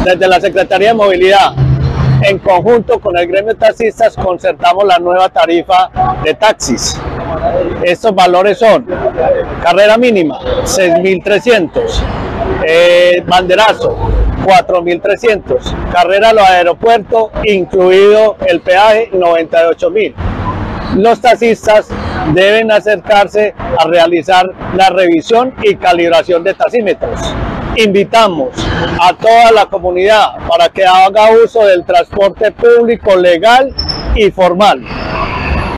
Desde la Secretaría de Movilidad, en conjunto con el gremio de taxistas, concertamos la nueva tarifa de taxis. Estos valores son: carrera mínima 6.300, banderazo 4.300, carrera a los aeropuertos, incluido el peaje, 98.000. Los taxistas deben acercarse a realizar la revisión y calibración de taxímetros. Invitamos a toda la comunidad para que haga uso del transporte público legal y formal.